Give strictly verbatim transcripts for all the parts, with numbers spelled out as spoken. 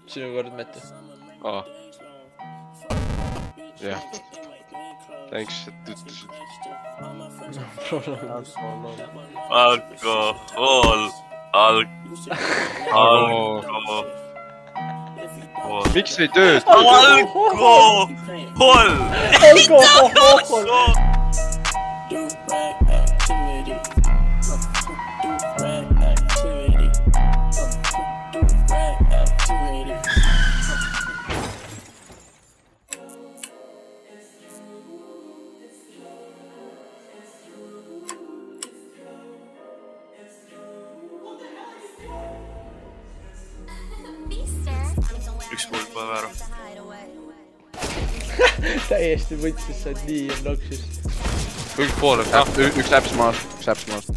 Sinu kord, Mette. Aa. Jah. Thanks, et ütlesid. Alkohol. Alkohol. Miks ei tööd? Alkohol. Alkohol. Üks poolt pole väär. Täiesti võtsis, sa oled nii obnoxious. Üks pool, üks läps maast, üks läps maast.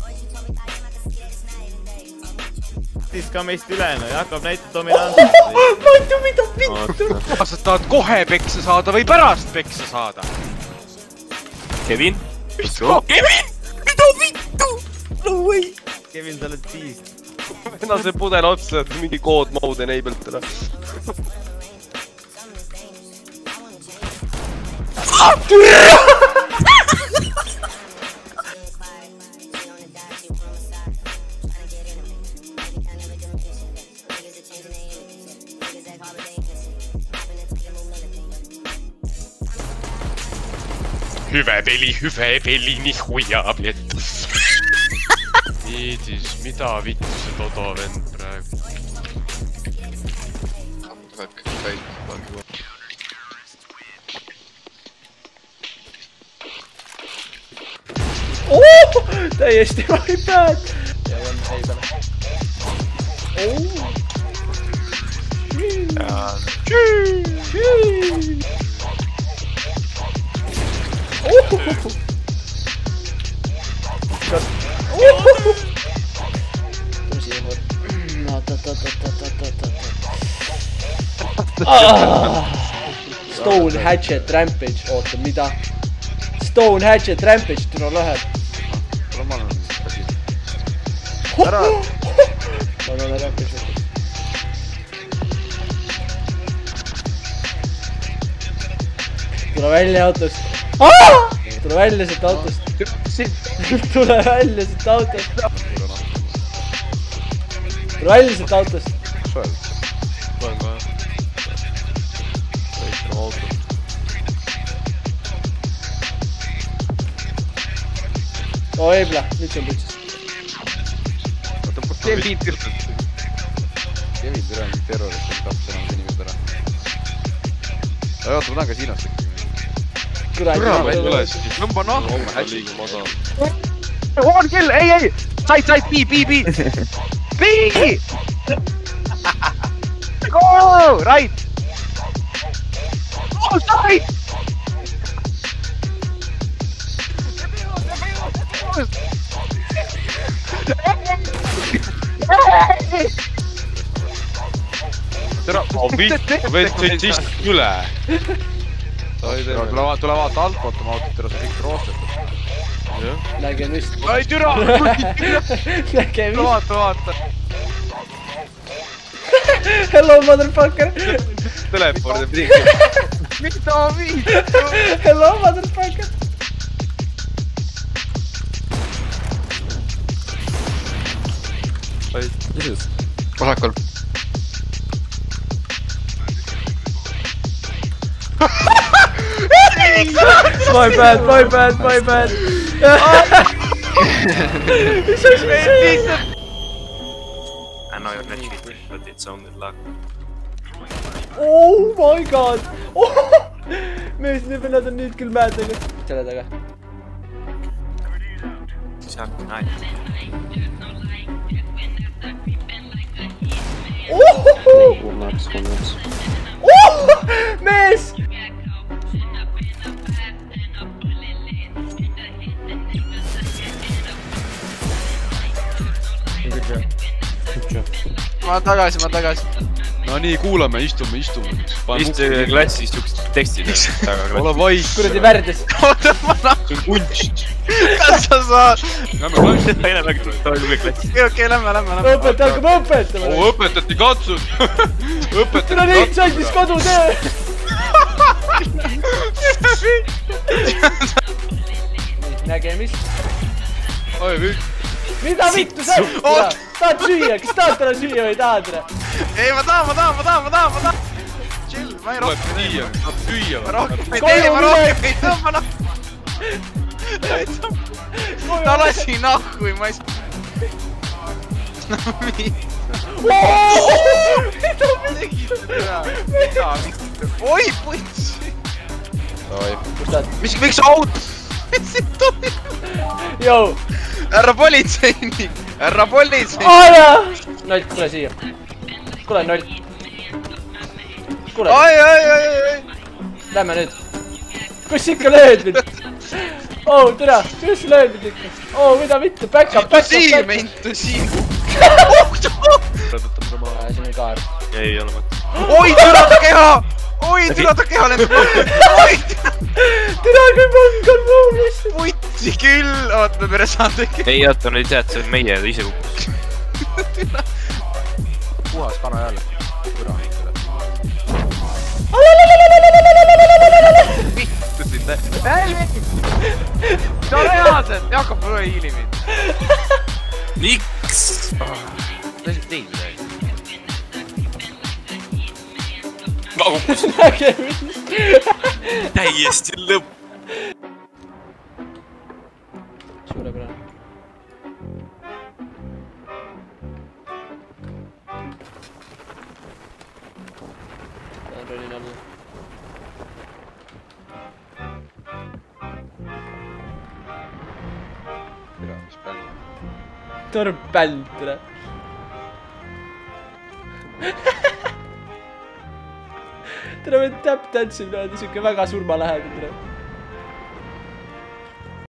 Siis ka meist ülejäänu ja hakkab näitama dominantselt. Matu, mida vittu? Kas sa tahad kohe peksa saada või pärast peksa saada? Kevin? Kevin! Mida vittu? No way! Kevin, sa oled piist. Ena see pudel otsa, et mingi kood mode enable'd teda. Hyvä peli, hyvä peli, nihuja, blett. Niidis, mida vittu see Todo vend praegu? Hakkas päid, pangu. Oh! Täiesti my bad! Ja on ei peale. Oh! Ja... Oh! Stone Hatchet Rampage, oota, mida? Stone Hatchet Rampage, tule läheb. Tule ma olen käsil. Ära! Ma olen Rampage võtnud. Tule välja autost. Tule välja siit autost. Tule välja siit autost. Tule välja siit autost. Mis sa öeld? Loen kohe. Väikene auto. Oo Eibla, nüüd see on pütsis. Teen viit kirtut. Kevin türa mingi terrorist on taps enam inimesed ära. Oota, ma tahan ka siinast ikka. Türa välja üleski. Lõmba nahku. Liiga madal. One kill, ei, ei! Side, side, B, B, B! B! Go! Right! Go, side! Tere, veid sõitist üle. Tule vaata alt vaatama autot, tere sa kõik roostetad. Nägemist. Ai türa! Nägemist. Tule vaata, vaata. Hello, motherfucker! Teleport teeb ringi. Mida viid? Hello, motherfucker! Ai, mis? Vasakul. My bad, my bad, my bad. Mis asi see? I know you're not cheating, but it's only luck. Oh my god! Oh! Mees, need vennad on nüüd küll mäed läinud. Selle taga. Saab näid. Oh! Mees! Ma olen tagasi, ma olen tagasi. no nii, kuulame, istume, istume. Istu klassis siuksed tekstid. Ole vait. Kuradi värdes. Oota, ma nahku kunst. Kas sa saad? Lämme klassi. Lämme klassi. Okei, lämme, lämme, lämme. Õpetaja hakkab õpetama. Oo, õpetati katsud. Õpetati Tule nüüd sandis kodutöö. Nägemist. Oi, kõik. Mida vittu sa? Tahad süüa? Kas tahad täna süüa või tahad? Ei, ma tahan, ma tahan, ma tahan, ma tahan, ma tahan. Chill, ma ei rohkem ei tee. Saab süüa. Ma rohkem ei tee, ma rohkem ei tõmba nahku. Ta lasi nahku, ma ei saa. Oi, putsi! Mis, miks auto? Mis siin toimub? Jou! Härra politseinik! Härra politseinik! Aja! Nolt, tule siia. Kule, Nolt. Kule. Ai, ai, ai, ai! Lähme nüüd. Kus ikka lööd nüüd? Oo, tere! Kus lööd nüüd ikka? Oo, mida mitte? Back up, back up, Intusiiv, back up! intusiiv! Siin on kaar. Ei ole mõte. Oi, türa ta keha! Oi, türa ta keha lendab! Oi, Tere, kui pang on muul lihtsalt! putsi küll! Oot, me pere saame tegema. Ei, oota, nüüd tead, see on meie, ta ise kukkus. Puhas kana jälle. Türa ikka. Vittu sind. Helmi! See on reaalselt! Jakob, mul ei hiili mind. Miks? Ta ei teinud midagi. Ma kukkusin. Nägemist! Täiesti lõpp. Suurepärane. Tahan rollin alla. Türa, mis bänd? Torm bänd, tere! tere, me tap-tantsil niimoodi, siuke väga surmalähedane, tere!